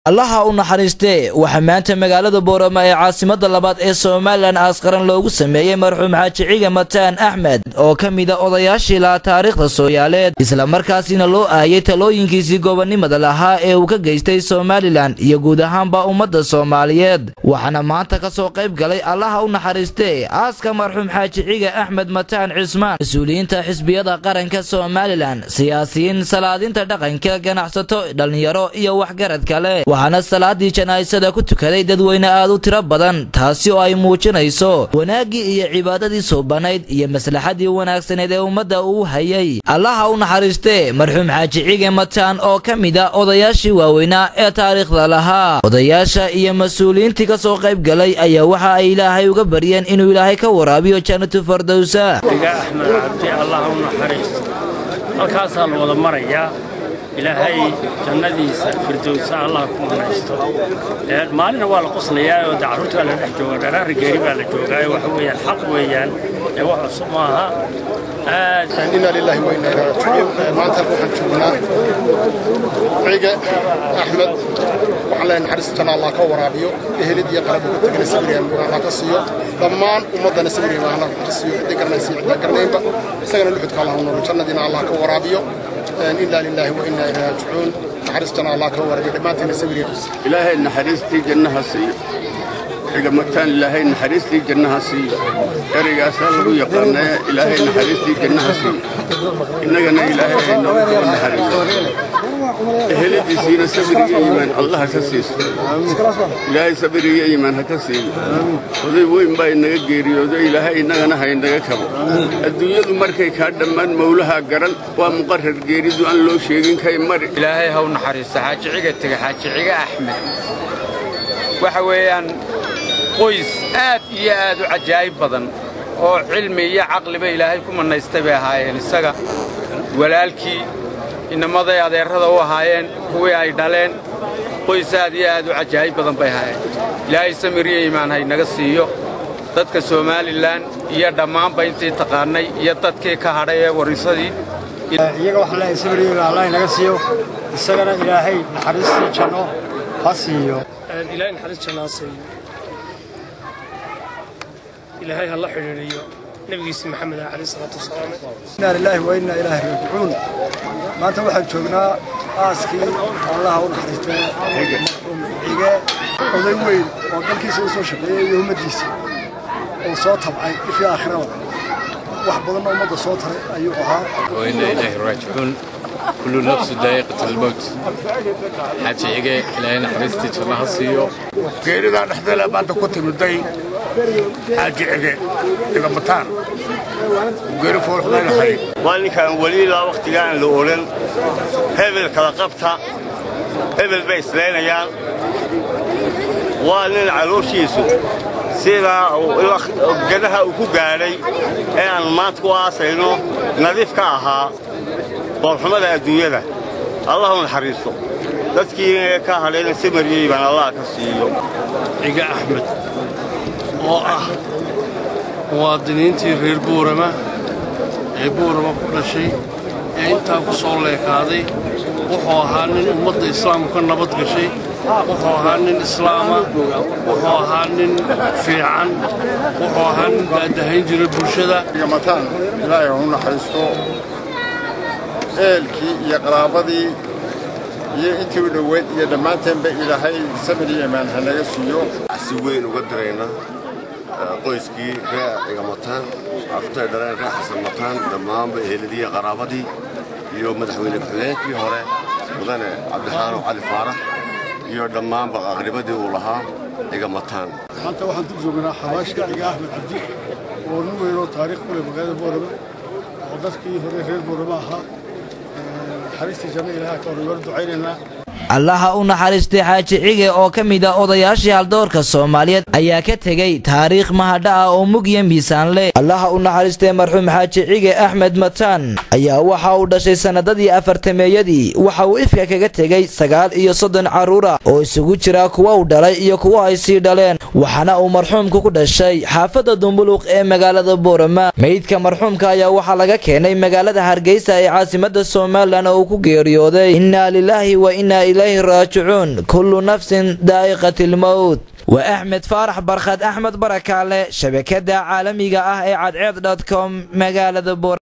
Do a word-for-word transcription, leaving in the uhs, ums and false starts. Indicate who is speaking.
Speaker 1: allaha u naxariistee waxa maanta magaalada Boorama ee caasimadda labaad ee Soomaaliland askaran loogu sameeyay marxuum Xaaji Cige Mataan Axmed oo kamid ah odayaashii la taariikhda Soomaaliyeed isla markaasina loo aayay talooyinkiisii gobonimada lahaa ee uu ka geystay Soomaaliland iyo guud ahaanba ummadda Soomaaliyeed waxaana maanta ka soo qayb galay allaha u naxariistee aaska marxuum Xaaji Cige Axmed Mataan Cismaan mas'uuliyiinta xisbiyada qaranka Soomaaliland siyaasiyiin salaadinta dhaqanka ganacsato dhalinyaro iyo waxgarad kale waxaana salaadii janaasada ku tukaday dadweyne aad u tiro badan taasi oo ay muujinayso wanaagii iyo cibaadadii soo banayd iyo maslaxadii wanaagsaneed ee ummadda uu hayay allaha u naxariistee marxuum Xaaji Cige Mataan oo kamid ah odayaashii waaweynaa ee taariikhda lahaa odayaasha iyo mas'uuliyiintii ka soo qayb galay ayaa waxa ay Ilaahay uga baryeen inuu Ilaahay ka waraabiyo jannatu firdawsa
Speaker 2: Cige Axmed Cabdi allaha u naxariisto halkaas aan wada maraya إلهي جنادي فردوس الله كمناستو مالنا ولا قصنا يا ودعوت على الحجوج أنا رجالي على الجوجاي وحوي الحق ويان وعصمها
Speaker 3: إنا لله وإنا إليه راجعون ما تروح نشوفنا عيقة أحمد وعلى نحرس جنا الله كورابيو إهلي دي قرب كتجنا سبريان وأنا قصيو ضمان ومضنا سبريان وأنا قصيو ذكرنا سير ذكرنا يبقى سجن اللي حتى الله ونور جنا دينا الله كورابيو إنا لله وإنا إليه راجعون نحرس جنا الله كورابيو ما تنا سبريان
Speaker 4: إلهي نحرستي جنها سير Cige Mataan ilaahay naxariistii jannaha siiyo erigaas lagu yaqaan ilaahay naxariistii jannaha siiyo innagana ilaahay inoo naxariisto eheladiisina sabriga iimaan Allah ka siiso ilaahay sabriga iimaan ha ka siiyo oday weyn baa inaga geeriyooday ilaahay inagana ha inaga kabo adduunyadu markay ka dhamaan mawlaha garan waa muqarrar geeridu aan loo sheegin kay mar
Speaker 5: ilaahay ha u naxariisto Xaaji Cige Tage Xaaji Cige Axmed waxa weeyaan qoys aad iyo aad u cajaayib badan oo cilmi iyo aqliba Ilaahay ku manaystay bay ahaayeen isaga walaalkii inamada adeerada u ahaayeen kuwii ay dhaleen qoys aad iyo aad u cajaayib badan bay ahaayeen Ilaahay samiriye iimaan hay naga siiyo dadka Soomaaliland iyo dhamaanba intii taqaanay iyo dadkii ka hadhay ee warisadii
Speaker 6: iyaga wax la samiriye Allah naga siiyo isagana Ilaahay naxariistii janno ha siiyo
Speaker 2: Ilaahay naxariis janno ha siiyo إلهي الله حريريو نبي محمد عليه الصلاة والسلام
Speaker 6: إنا لله وإنا إليه راجعون ما أنت واحد شغنا آسكي الله ونحرسته عيقة وضيوين وقال كيس وصول شبيه يوم الديس وصوتها معي في آخره وحبضنا ومضى صوتها أيها
Speaker 7: وإنا إليه راجعون كل نفس ذائقة الموت Xaaji Cige ilaahay naxariistii jannaha siiyo
Speaker 4: geerida dhaxdala baad ku timday Xaaji Cige Cige Mataan geeri foorxday lahay
Speaker 8: waaninkan wali la waqtigan la oolan hebel kala qabta hebel bay isleenayaan waanin calooshiisu sida gadaha uu ku gaaray ee aan maad ku aasayno nadiif ka ahaa qorxumada adduunyada Allah uu naxariisto dadkii ka hadleen samariyay baan Allah ka siiyo
Speaker 2: Cige Axmed oo ah muwaadiniintii reer Boorama ee Boorama ku dhashay ee inta ku soo leekaaday wuxuu ahaa nin ummadda islaamka nabad gashay wuxuu ahaa nin islaama wuxuu ahaa nin fiican wuxuu ahaa nin baadahayn jiray bulshada
Speaker 3: Cige Mataan ilaahay uu naxariisto eelkii iyo qaraabadii iyo intii u dhaweyd iyo dhamaanteedba Ilaahay sabir iyo iimaan ha naga siiyo
Speaker 4: si weyn uga dirayna qoyskii Cige Mataan aftay dareen Xasan Mataan dhamaanba ehelidii qaraabadii iyo madaxweyne ku-xigeenkii hore mudane Cabdixaano Cali Faarax iyo dhamaanba aqribadii uu lahaa Cige Mataan
Speaker 6: maanta waxaan dib joognaa xawaashka Cige Axmed Cabdi oo nin weyn oo taariikh ku leh magaalada Boorama oo dadkii hore reer Boorama ahaa حريستي جميع لها كوريور دعينا
Speaker 1: allaha u naxariistay Xaaji Cige oo kamid ah odayaashii haldoorka Soomaaliyeed ayaa ka tagay taariikh mahadha ah oo mug iyo miisaan leh allaha u naxariistay marxuum Xaaji Cige Axmed Mataan ayaa waxa uu dhashay sanadadii afartameeyadii waxa uu ifka kaga tagay sagaal iyo soddon caruur ah oo isugu jira kuwa uu dhalay iyo kuwa ay sii dhaleen waxaana uu marxuumku ku dhashay xaafadda Dumbuluq ee magaalada Boorama meydka marxuumka ayaa waxa laga keenay magaalada Hargeysa ee caasimadda Soomaaliland oo ku geeriyooday inna lillahi wa inna إليه راجعون كل نفس ذائقة الموت. وأحمد فارح برخد أحمد بركالة شبكة عالمية أه عاد عيد دوت كوم مقالة بور